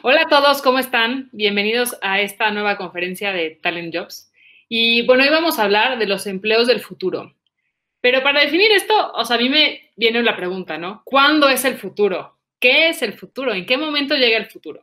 Hola a todos, ¿cómo están? Bienvenidos a esta nueva conferencia de Talent Jobs. Y bueno, hoy vamos a hablar de los empleos del futuro. Pero para definir esto, a mí me viene la pregunta, ¿no? ¿Cuándo es el futuro? ¿Qué es el futuro? ¿En qué momento llega el futuro?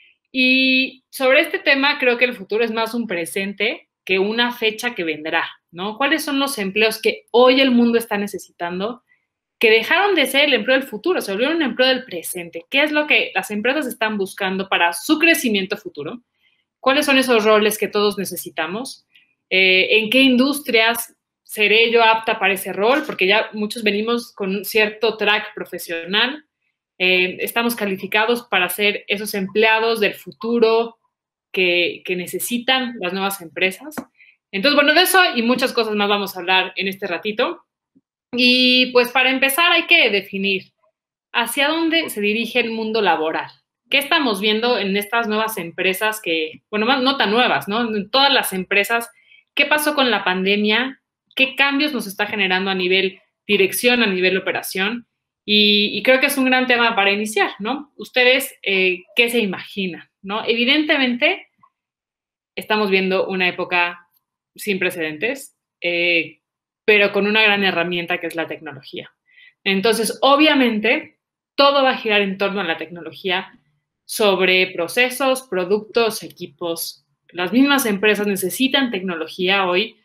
Y sobre este tema, creo que el futuro es más un presente que una fecha que vendrá, ¿no? ¿Cuáles son los empleos que hoy el mundo está necesitando que dejaron de ser el empleo del futuro, se volvieron un empleo del presente? ¿Qué es lo que las empresas están buscando para su crecimiento futuro? ¿Cuáles son esos roles que todos necesitamos? ¿En qué industrias seré yo apta para ese rol? Porque ya muchos venimos con un cierto track profesional. Estamos calificados para ser esos empleados del futuro que necesitan las nuevas empresas. Entonces, bueno, de eso y muchas cosas más vamos a hablar en este ratito. Y pues para empezar hay que definir hacia dónde se dirige el mundo laboral. ¿Qué estamos viendo en estas nuevas empresas que, bueno, no tan nuevas, ¿no? En todas las empresas, ¿qué pasó con la pandemia? ¿Qué cambios nos está generando a nivel dirección, a nivel operación? Y creo que es un gran tema para iniciar, ¿no? Ustedes, ¿qué se imaginan, no? Evidentemente, estamos viendo una época sin precedentes, pero con una gran herramienta que es la tecnología. Entonces, obviamente, todo va a girar en torno a la tecnología sobre procesos, productos, equipos. Las mismas empresas necesitan tecnología hoy,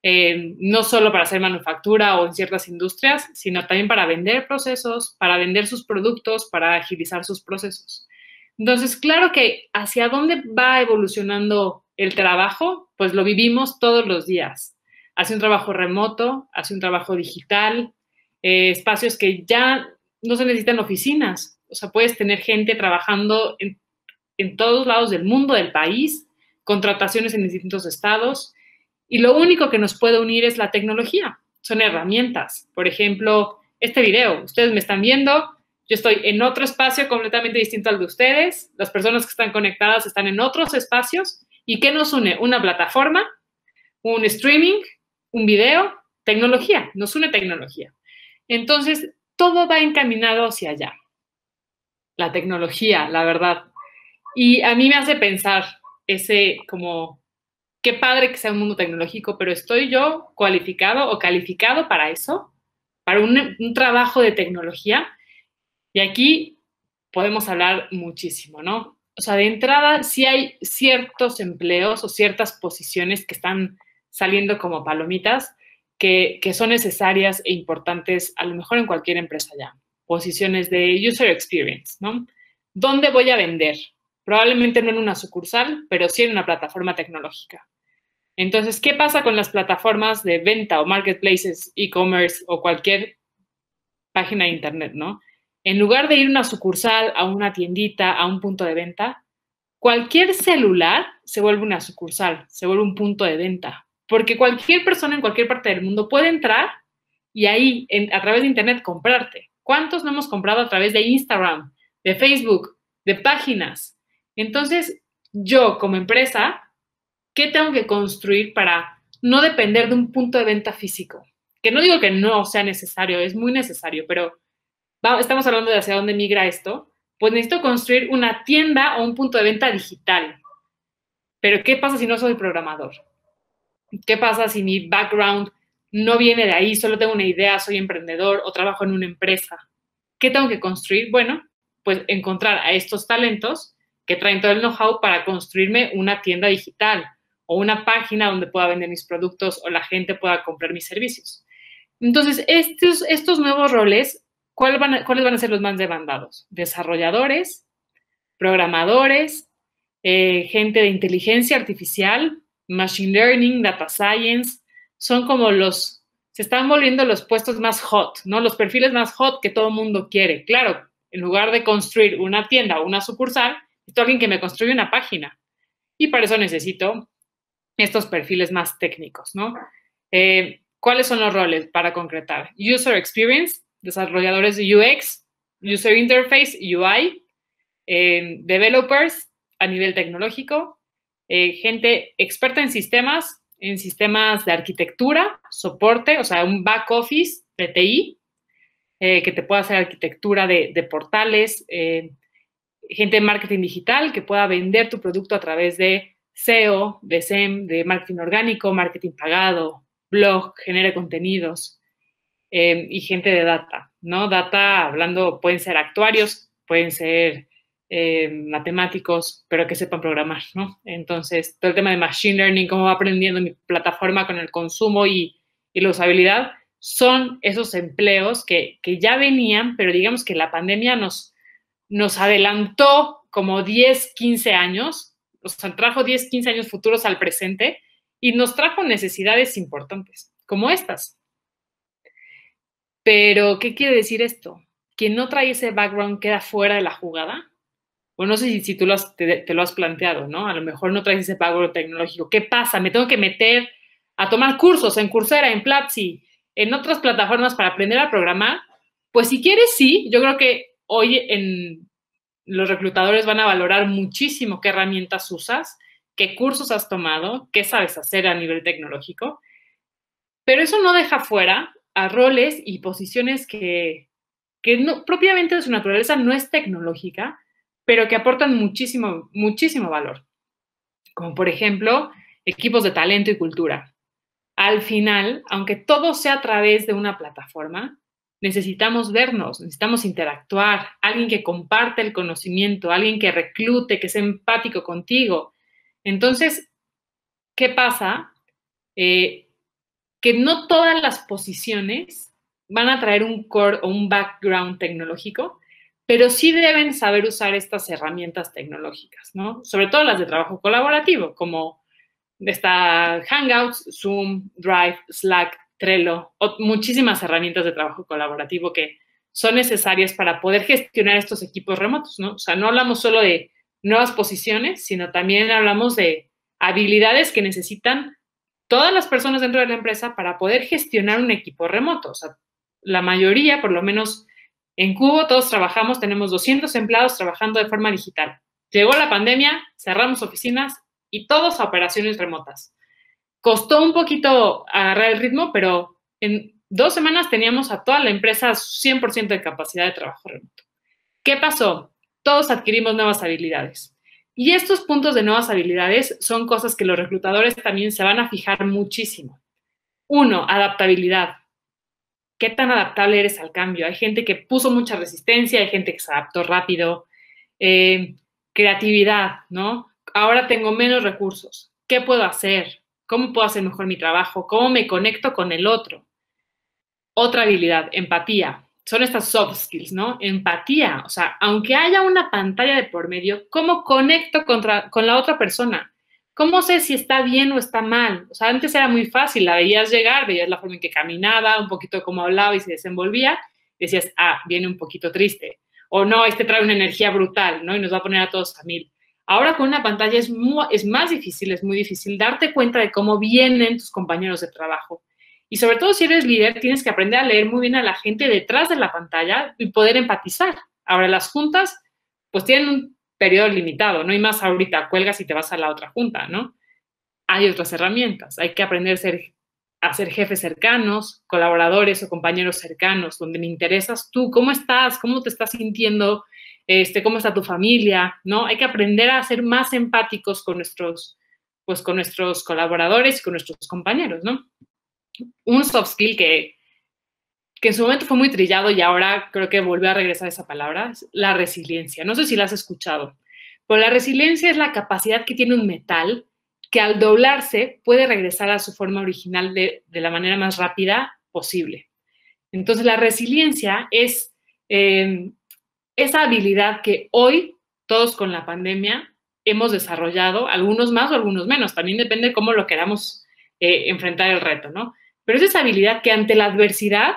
no solo para hacer manufactura o en ciertas industrias, sino también para vender procesos, para vender sus productos, para agilizar sus procesos. Entonces, claro que hacia dónde va evolucionando el trabajo, pues lo vivimos todos los días. Hacia un trabajo remoto, hacia un trabajo digital, espacios que ya no se necesitan oficinas. O sea, puedes tener gente trabajando en todos lados del mundo, del país, contrataciones en distintos estados. Y lo único que nos puede unir es la tecnología. Son herramientas. Por ejemplo, este video. Ustedes me están viendo. Yo estoy en otro espacio completamente distinto al de ustedes. Las personas que están conectadas están en otros espacios. ¿Y qué nos une? Una plataforma, un streaming, un video, tecnología. Nos une tecnología. Entonces, todo va encaminado hacia allá. La tecnología, la verdad. Y a mí me hace pensar ese como, qué padre que sea un mundo tecnológico, pero ¿estoy yo cualificado o calificado para eso? ¿Para un trabajo de tecnología? Y aquí podemos hablar muchísimo, ¿no? O sea, de entrada, sí hay ciertos empleos o ciertas posiciones que están saliendo como palomitas que son necesarias e importantes a lo mejor en cualquier empresa ya. Posiciones de user experience, ¿no? ¿Dónde voy a vender? Probablemente no en una sucursal, pero sí en una plataforma tecnológica. Entonces, ¿qué pasa con las plataformas de venta o marketplaces, e-commerce o cualquier página de internet, ¿no? En lugar de ir a una sucursal, a una tiendita, a un punto de venta, cualquier celular se vuelve una sucursal, se vuelve un punto de venta, porque cualquier persona en cualquier parte del mundo puede entrar y ahí, a través de internet, comprarte. ¿Cuántos no hemos comprado a través de Instagram, de Facebook, de páginas? Entonces, yo como empresa, ¿qué tengo que construir para no depender de un punto de venta físico? Que no digo que no sea necesario, es muy necesario, pero estamos hablando de hacia dónde migra esto. Pues necesito construir una tienda o un punto de venta digital. Pero ¿qué pasa si no soy programador? ¿Qué pasa si mi background no viene de ahí, solo tengo una idea, soy emprendedor o trabajo en una empresa? ¿Qué tengo que construir? Bueno, pues encontrar a estos talentos que traen todo el know-how para construirme una tienda digital o una página donde pueda vender mis productos o la gente pueda comprar mis servicios. Entonces, estos nuevos roles, ¿cuáles van a ser los más demandados? Desarrolladores, programadores, gente de inteligencia artificial, machine learning, data science, son como se están volviendo los puestos más hot, ¿no? Los perfiles más hot que todo el mundo quiere. Claro, en lugar de construir una tienda o una sucursal, necesito alguien que me construya una página. Y para eso necesito estos perfiles más técnicos, ¿no? ¿Cuáles son los roles para concretar? User Experience, desarrolladores de UX, User Interface, UI, developers a nivel tecnológico, gente experta en sistemas de arquitectura, soporte, o sea, un back office de TI, que te pueda hacer arquitectura de portales, gente de marketing digital que pueda vender tu producto a través de SEO, de SEM, de marketing orgánico, marketing pagado, blog, genere contenidos, y gente de data, ¿no? Data, hablando, pueden ser actuarios, pueden ser matemáticos, pero que sepan programar, ¿no? Entonces, todo el tema de machine learning, cómo va aprendiendo mi plataforma con el consumo y la usabilidad, son esos empleos que ya venían, pero digamos que la pandemia nos adelantó como 10, 15 años, o sea, trajo 10, 15 años futuros al presente y nos trajo necesidades importantes, como estas. Pero, ¿qué quiere decir esto? Quien no trae ese background queda fuera de la jugada. O no sé si tú te lo has planteado, ¿no? A lo mejor no traes ese background tecnológico. ¿Qué pasa? Me tengo que meter a tomar cursos en Coursera, en Platzi, en otras plataformas para aprender a programar. Pues si quieres, sí. Yo creo que hoy los reclutadores van a valorar muchísimo qué herramientas usas, qué cursos has tomado, qué sabes hacer a nivel tecnológico. Pero eso no deja fuera a roles y posiciones que no, propiamente de su naturaleza no es tecnológica, pero que aportan muchísimo, muchísimo valor. Como por ejemplo, equipos de talento y cultura. Al final, aunque todo sea a través de una plataforma, necesitamos vernos, necesitamos interactuar, alguien que comparte el conocimiento, alguien que reclute, que sea empático contigo. Entonces, ¿qué pasa? Que no todas las posiciones van a traer un core o un background tecnológico, pero sí deben saber usar estas herramientas tecnológicas, ¿no? Sobre todo las de trabajo colaborativo, como está Hangouts, Zoom, Drive, Slack, Trello, muchísimas herramientas de trabajo colaborativo que son necesarias para poder gestionar estos equipos remotos, ¿no? O sea, no hablamos solo de nuevas posiciones, sino también hablamos de habilidades que necesitan todas las personas dentro de la empresa para poder gestionar un equipo remoto. O sea, la mayoría, por lo menos en Cubo, todos trabajamos, tenemos 200 empleados trabajando de forma digital. Llegó la pandemia, cerramos oficinas y todos a operaciones remotas. Costó un poquito agarrar el ritmo, pero en 2 semanas teníamos a toda la empresa 100% de capacidad de trabajo remoto. ¿Qué pasó? Todos adquirimos nuevas habilidades. Y estos puntos de nuevas habilidades son cosas que los reclutadores también se van a fijar muchísimo. 1, adaptabilidad. ¿Qué tan adaptable eres al cambio? Hay gente que puso mucha resistencia, hay gente que se adaptó rápido. Creatividad, ¿no? Ahora tengo menos recursos. ¿Qué puedo hacer? ¿Cómo puedo hacer mejor mi trabajo? ¿Cómo me conecto con el otro? Otra habilidad, empatía. Son estas soft skills, ¿no? Empatía, o sea, aunque haya una pantalla de por medio, ¿cómo conecto con la otra persona? ¿Cómo sé si está bien o está mal? O sea, antes era muy fácil, la veías llegar, veías la forma en que caminaba, un poquito cómo hablaba y se desenvolvía, y decías, ah, viene un poquito triste. O no, este trae una energía brutal, ¿no? Y nos va a poner a todos a 1000. Ahora con una pantalla es más difícil, es muy difícil darte cuenta de cómo vienen tus compañeros de trabajo. Y sobre todo si eres líder, tienes que aprender a leer muy bien a la gente detrás de la pantalla y poder empatizar. Ahora, las juntas, pues tienen un periodo limitado, no hay más ahorita, cuelgas y te vas a la otra junta, ¿no? Hay otras herramientas, hay que aprender a ser jefes cercanos, colaboradores o compañeros cercanos, donde me interesas tú, cómo estás, cómo te estás sintiendo, cómo está tu familia, ¿no? Hay que aprender a ser más empáticos con nuestros colaboradores y con nuestros compañeros, ¿no? Un soft skill que en su momento fue muy trillado y ahora creo que volvió a regresar esa palabra, es la resiliencia. No sé si la has escuchado, pero la resiliencia es la capacidad que tiene un metal que al doblarse puede regresar a su forma original de la manera más rápida posible. Entonces, la resiliencia es esa habilidad que hoy todos con la pandemia hemos desarrollado, algunos más o algunos menos, también depende de cómo lo queramos enfrentar el reto, ¿no? Pero es esa habilidad que ante la adversidad,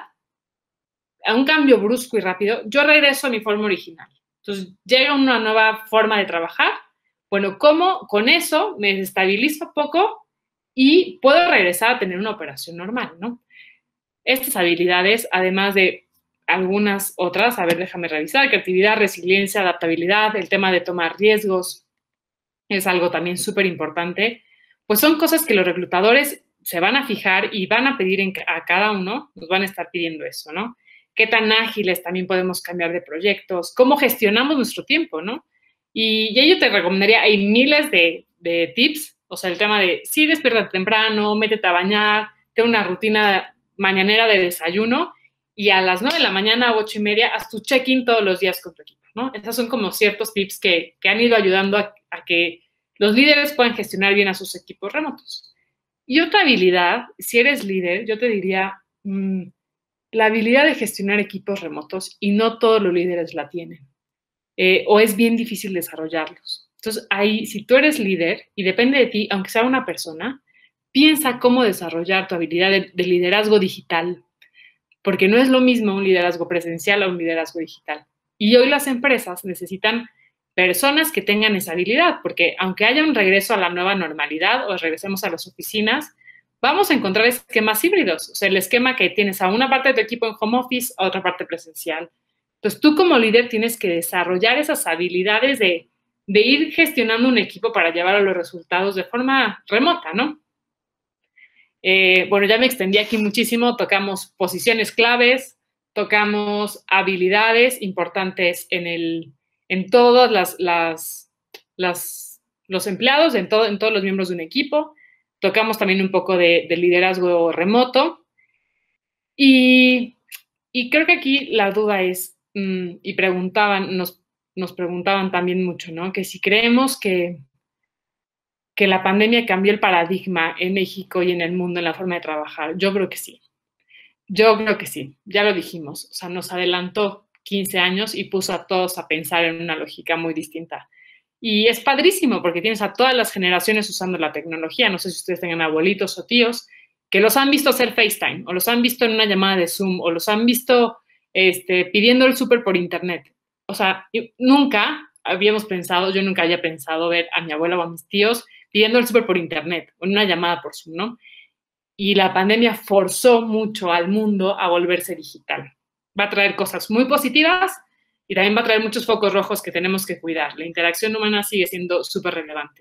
a un cambio brusco y rápido, yo regreso a mi forma original. Entonces, llega una nueva forma de trabajar. Bueno, ¿cómo con eso me desestabilizo poco y puedo regresar a tener una operación normal, ¿no? Estas habilidades, además de algunas otras, a ver, déjame revisar, creatividad, resiliencia, adaptabilidad, el tema de tomar riesgos, es algo también súper importante, pues son cosas que los reclutadores se van a fijar y van a pedir a cada uno, nos van a estar pidiendo eso, ¿no? ¿Qué tan ágiles también podemos cambiar de proyectos? ¿Cómo gestionamos nuestro tiempo, no? Y yo te recomendaría, hay miles de tips, o sea, el tema de, sí, despierta temprano, métete a bañar, ten una rutina mañanera de desayuno, y a las 9 de la mañana, 8:30, haz tu check-in todos los días con tu equipo, ¿no? Esos son como ciertos tips que han ido ayudando a que los líderes puedan gestionar bien a sus equipos remotos. Y otra habilidad, si eres líder, yo te diría, la habilidad de gestionar equipos remotos, y no todos los líderes la tienen, o es bien difícil desarrollarlos. Entonces, ahí, si tú eres líder y depende de ti, aunque sea una persona, piensa cómo desarrollar tu habilidad de liderazgo digital, porque no es lo mismo un liderazgo presencial a un liderazgo digital. Y hoy las empresas necesitan personas que tengan esa habilidad, porque aunque haya un regreso a la nueva normalidad o regresemos a las oficinas, vamos a encontrar esquemas híbridos, o sea, el esquema que tienes a una parte de tu equipo en home office, a otra parte presencial. Entonces, tú como líder tienes que desarrollar esas habilidades de ir gestionando un equipo para llevar a los resultados de forma remota, ¿no? Bueno, ya me extendí aquí muchísimo, tocamos posiciones claves, tocamos habilidades importantes en todos los empleados, en todos los miembros de un equipo, tocamos también un poco de liderazgo remoto y, y creo que aquí la duda es, y nos preguntaban también mucho, ¿no? Que si creemos que la pandemia cambió el paradigma en México y en el mundo en la forma de trabajar. Yo creo que sí. Yo creo que sí. Ya lo dijimos. O sea, nos adelantó 15 años y puso a todos a pensar en una lógica muy distinta. Y es padrísimo porque tienes a todas las generaciones usando la tecnología. No sé si ustedes tengan abuelitos o tíos que los han visto hacer FaceTime o los han visto en una llamada de Zoom o los han visto pidiendo el súper por internet. O sea, nunca habíamos pensado, yo nunca había pensado ver a mi abuela o a mis tíos pidiendo el súper por internet o en una llamada por Zoom, ¿no? Y la pandemia forzó mucho al mundo a volverse digital. Va a traer cosas muy positivas y también va a traer muchos focos rojos que tenemos que cuidar. La interacción humana sigue siendo súper relevante.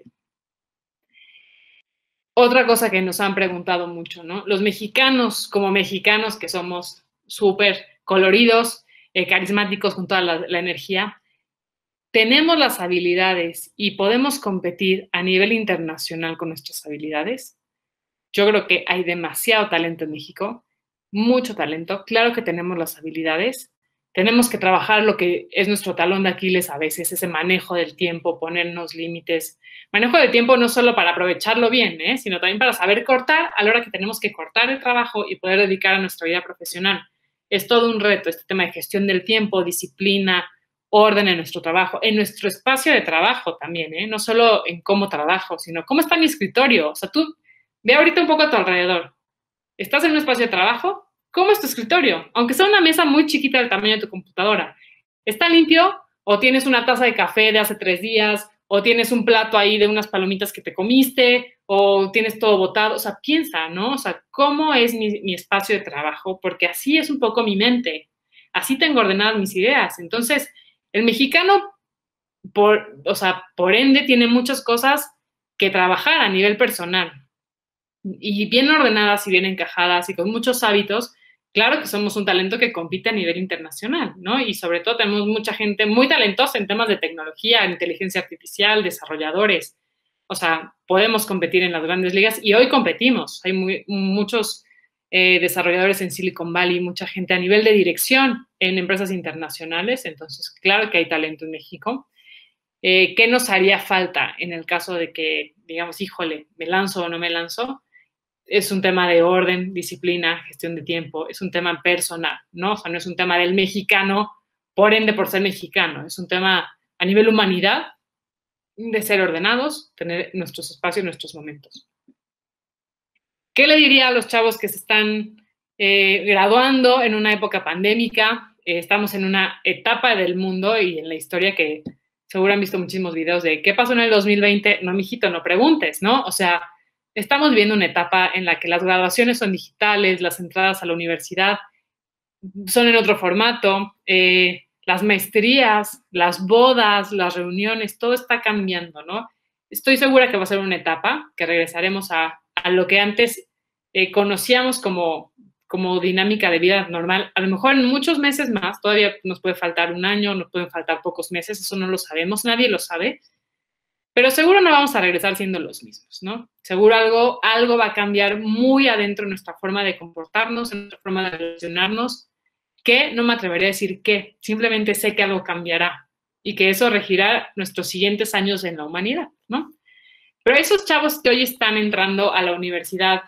Otra cosa que nos han preguntado mucho, ¿no? Los mexicanos, como mexicanos que somos súper coloridos, carismáticos con toda la energía, ¿tenemos las habilidades y podemos competir a nivel internacional con nuestras habilidades? Yo creo que hay demasiado talento en México, mucho talento. Claro que tenemos las habilidades. Tenemos que trabajar lo que es nuestro talón de Aquiles a veces, ese manejo del tiempo, ponernos límites. Manejo del tiempo no solo para aprovecharlo bien, sino también para saber cortar a la hora que tenemos que cortar el trabajo y poder dedicar a nuestra vida profesional. Es todo un reto este tema de gestión del tiempo, disciplina, orden en nuestro trabajo, en nuestro espacio de trabajo también, no solo en cómo trabajo, sino cómo está mi escritorio. O sea, tú ve ahorita un poco a tu alrededor. ¿Estás en un espacio de trabajo? ¿Cómo es tu escritorio? Aunque sea una mesa muy chiquita del tamaño de tu computadora. ¿Está limpio? ¿O tienes una taza de café de hace 3 días? ¿O tienes un plato ahí de unas palomitas que te comiste? ¿O tienes todo botado? O sea, piensa, ¿no? O sea, ¿cómo es mi espacio de trabajo? Porque así es un poco mi mente. Así tengo ordenadas mis ideas. Entonces, el mexicano, por ende, tiene muchas cosas que trabajar a nivel personal y bien ordenadas y bien encajadas y con muchos hábitos, claro que somos un talento que compite a nivel internacional, ¿no? Y sobre todo tenemos mucha gente muy talentosa en temas de tecnología, inteligencia artificial, desarrolladores. O sea, podemos competir en las grandes ligas y hoy competimos. Hay muchos desarrolladores en Silicon Valley, mucha gente a nivel de dirección en empresas internacionales. Entonces, claro que hay talento en México. ¿Qué nos haría falta en el caso de que, digamos, híjole, me lanzo o no me lanzo? Es un tema de orden, disciplina, gestión de tiempo, es un tema personal, ¿no? O sea, no es un tema del mexicano, por ende, por ser mexicano, es un tema a nivel humanidad, de ser ordenados, tener nuestros espacios, nuestros momentos. ¿Qué le diría a los chavos que se están graduando en una época pandémica? Estamos en una etapa del mundo y en la historia que seguro han visto muchísimos videos de qué pasó en el 2020. No, mijito, no preguntes, ¿no? O sea, estamos viviendo una etapa en la que las graduaciones son digitales, las entradas a la universidad son en otro formato, las maestrías, las bodas, las reuniones, todo está cambiando, ¿no? Estoy segura que va a ser una etapa, que regresaremos a lo que antes conocíamos como como dinámica de vida normal. A lo mejor en muchos meses más, todavía nos puede faltar un año, nos pueden faltar pocos meses, eso no lo sabemos, nadie lo sabe, pero seguro no vamos a regresar siendo los mismos, ¿no? Seguro algo va a cambiar muy adentro en nuestra forma de comportarnos, en nuestra forma de relacionarnos, que no me atrevería a decir qué, simplemente sé que algo cambiará y que eso regirá nuestros siguientes años en la humanidad, ¿no? Pero esos chavos que hoy están entrando a la universidad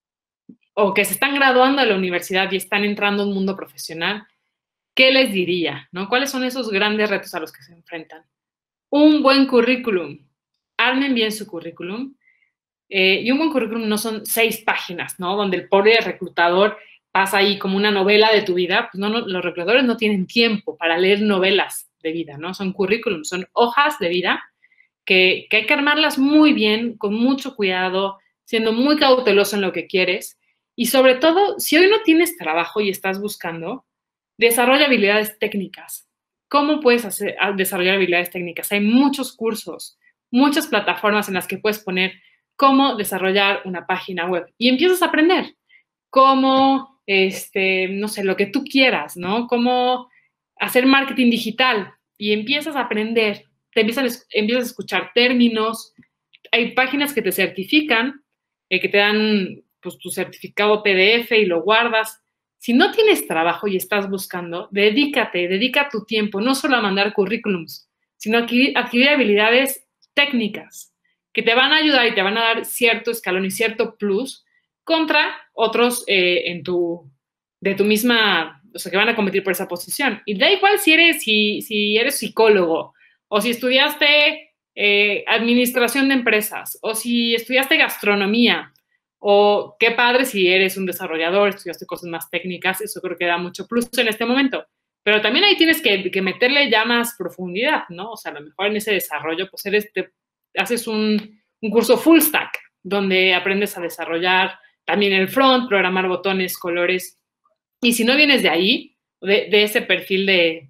o que se están graduando de la universidad y están entrando a un mundo profesional, ¿qué les diría? ¿No? ¿Cuáles son esos grandes retos a los que se enfrentan? Un buen currículum. Armen bien su currículum. Y un buen currículum no son 6 páginas, ¿no? Donde el pobre reclutador pasa ahí como una novela de tu vida. Pues no, los reclutadores no tienen tiempo para leer novelas de vida, ¿no? Son currículums, son hojas de vida que hay que armarlas muy bien, con mucho cuidado, siendo muy cauteloso en lo que quieres. Y sobre todo, si hoy no tienes trabajo y estás buscando, desarrolla habilidades técnicas. ¿Cómo puedes desarrollar habilidades técnicas? Hay muchos cursos, muchas plataformas en las que puedes poner cómo desarrollar una página web y empiezas a aprender cómo, no sé, lo que tú quieras, ¿no? Cómo hacer marketing digital y empiezas a aprender, empiezas a escuchar términos, hay páginas que te certifican, que te dan pues, tu certificado PDF y lo guardas. Si no tienes trabajo y estás buscando, dedica tu tiempo no solo a mandar currículums, sino a adquirir habilidades técnicas que te van a ayudar y te van a dar cierto escalón y cierto plus contra otros de tu misma, o sea, que van a competir por esa posición. Y da igual si eres psicólogo o si estudiaste administración de empresas o si estudiaste gastronomía o qué padre si eres un desarrollador, estudiaste cosas más técnicas, eso creo que da mucho plus en este momento. Pero también ahí tienes que meterle ya más profundidad, ¿no? O sea, a lo mejor en ese desarrollo, pues haces un curso full stack, donde aprendes a desarrollar también el front, programar botones, colores. Y si no vienes de ahí, de ese perfil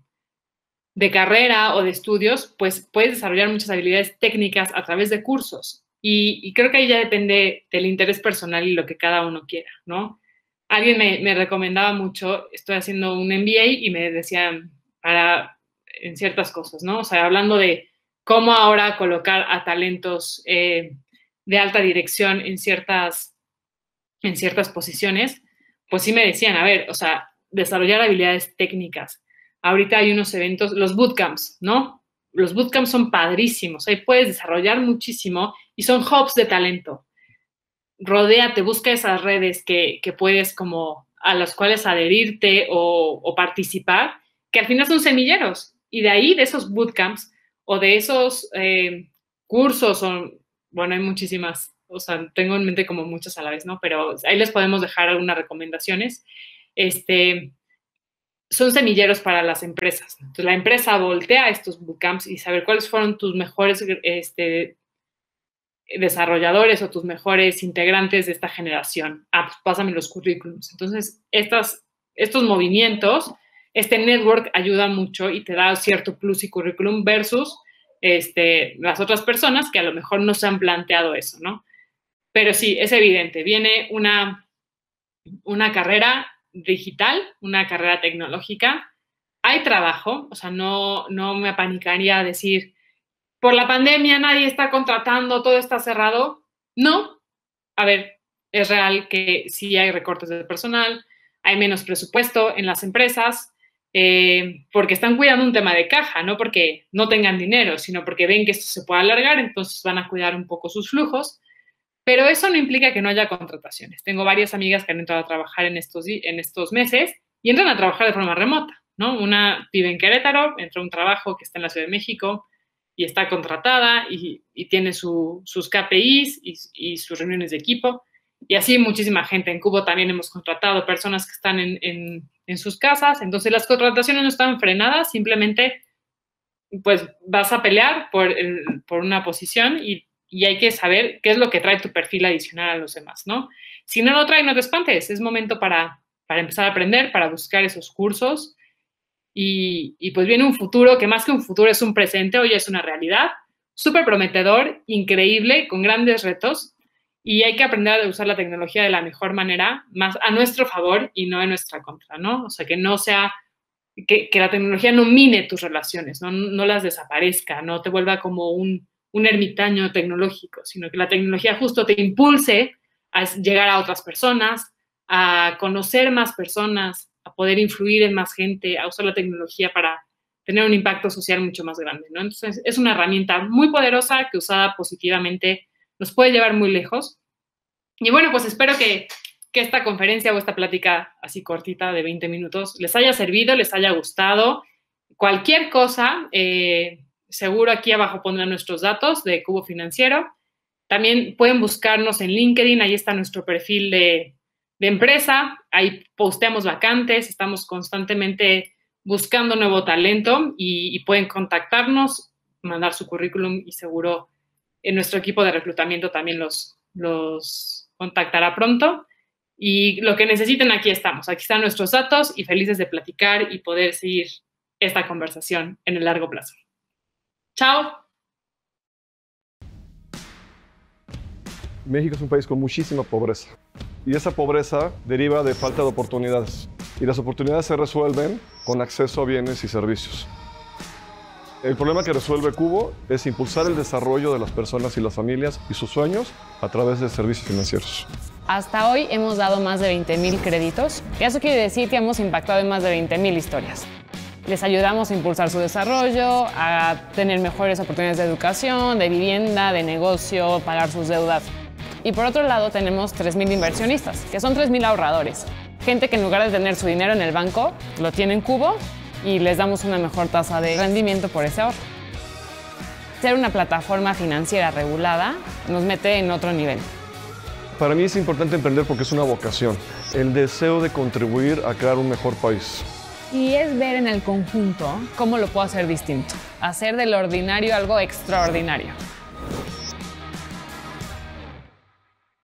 de carrera o de estudios, pues puedes desarrollar muchas habilidades técnicas a través de cursos. Y creo que ahí ya depende del interés personal y lo que cada uno quiera, ¿no? Alguien me recomendaba mucho, estoy haciendo un MBA y me decían en ciertas cosas, ¿no? O sea, hablando de cómo ahora colocar a talentos de alta dirección en ciertas posiciones, pues sí me decían, a ver, o sea, desarrollar habilidades técnicas. Ahorita hay unos eventos, los bootcamps, ¿no? Los bootcamps son padrísimos, ahí puedes desarrollar muchísimo y son hubs de talento. Rodéate, busca esas redes que puedes como a las cuales adherirte o participar, que al final son semilleros. Y de ahí, de esos bootcamps o de esos cursos, bueno, hay muchísimas, o sea, tengo en mente como muchas a la vez, ¿no? Pero ahí les podemos dejar algunas recomendaciones. Son semilleros para las empresas. Entonces, la empresa voltea estos bootcamps y saber cuáles fueron tus mejores desarrolladores o tus mejores integrantes de esta generación. Pues pásame los currículums. Entonces, estos movimientos, este network ayuda mucho y te da cierto plus y currículum versus las otras personas que a lo mejor no se han planteado eso, ¿no? Pero sí, es evidente, viene una carrera digital, una carrera tecnológica, hay trabajo, o sea, no me apanicaría a decir, por la pandemia nadie está contratando, todo está cerrado. No, a ver, es real que sí hay recortes de personal, hay menos presupuesto en las empresas, porque están cuidando un tema de caja, no porque no tengan dinero, sino porque ven que esto se puede alargar, entonces van a cuidar un poco sus flujos. Pero eso no implica que no haya contrataciones. Tengo varias amigas que han entrado a trabajar en estos meses y entran a trabajar de forma remota, ¿no? Una vive en Querétaro, entró a un trabajo que está en la Ciudad de México y está contratada y tiene sus KPIs y sus reuniones de equipo. Y así muchísima gente. En Cubo también hemos contratado personas que están en sus casas. Entonces las contrataciones no están frenadas, simplemente pues vas a pelear por una posición y hay que saber qué es lo que trae tu perfil adicional a los demás, ¿no? Si no lo trae, no te espantes. Es momento para empezar a aprender, para buscar esos cursos. Y pues viene un futuro que más que un futuro es un presente, hoy es una realidad, súper prometedor, increíble, con grandes retos. y hay que aprender a usar la tecnología de la mejor manera, más a nuestro favor y no en nuestra contra, ¿no? O sea, que no sea, que la tecnología no mine tus relaciones, no las desaparezca, no te vuelva como un ermitaño tecnológico, sino que la tecnología justo te impulse a llegar a otras personas, a conocer más personas, a poder influir en más gente, a usar la tecnología para tener un impacto social mucho más grande, ¿no? Entonces, es una herramienta muy poderosa que usada positivamente nos puede llevar muy lejos. Y bueno, pues espero que esta conferencia o esta plática así cortita de 20 minutos les haya servido, les haya gustado. Cualquier cosa, seguro aquí abajo pondrán nuestros datos de Cubo Financiero. También pueden buscarnos en LinkedIn, ahí está nuestro perfil de empresa, ahí posteamos vacantes, estamos constantemente buscando nuevo talento y pueden contactarnos, mandar su currículum y seguro en nuestro equipo de reclutamiento también los contactará pronto. Y lo que necesiten, aquí estamos. Aquí están nuestros datos y felices de platicar y poder seguir esta conversación en el largo plazo. Chao. México es un país con muchísima pobreza y esa pobreza deriva de falta de oportunidades y las oportunidades se resuelven con acceso a bienes y servicios. El problema que resuelve Cubo es impulsar el desarrollo de las personas y las familias y sus sueños a través de servicios financieros. Hasta hoy hemos dado más de 20,000 créditos y eso quiere decir que hemos impactado en más de 20,000 historias. Les ayudamos a impulsar su desarrollo, a tener mejores oportunidades de educación, de vivienda, de negocio, pagar sus deudas. Y por otro lado tenemos 3,000 inversionistas, que son 3,000 ahorradores. Gente que en lugar de tener su dinero en el banco, lo tiene en Cubo y les damos una mejor tasa de rendimiento por ese ahorro. Ser una plataforma financiera regulada nos mete en otro nivel. Para mí es importante emprender porque es una vocación, el deseo de contribuir a crear un mejor país. Y es ver en el conjunto cómo lo puedo hacer distinto, hacer del ordinario algo extraordinario.